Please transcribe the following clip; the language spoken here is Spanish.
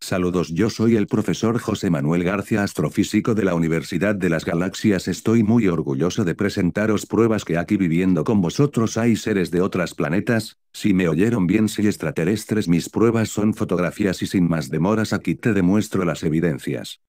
Saludos, yo soy el profesor José Manuel García, astrofísico de la Universidad de las Galaxias. Estoy muy orgulloso de presentaros pruebas que aquí viviendo con vosotros hay seres de otros planetas. Si me oyeron bien, sí, extraterrestres. Mis pruebas son fotografías y sin más demoras aquí te demuestro las evidencias.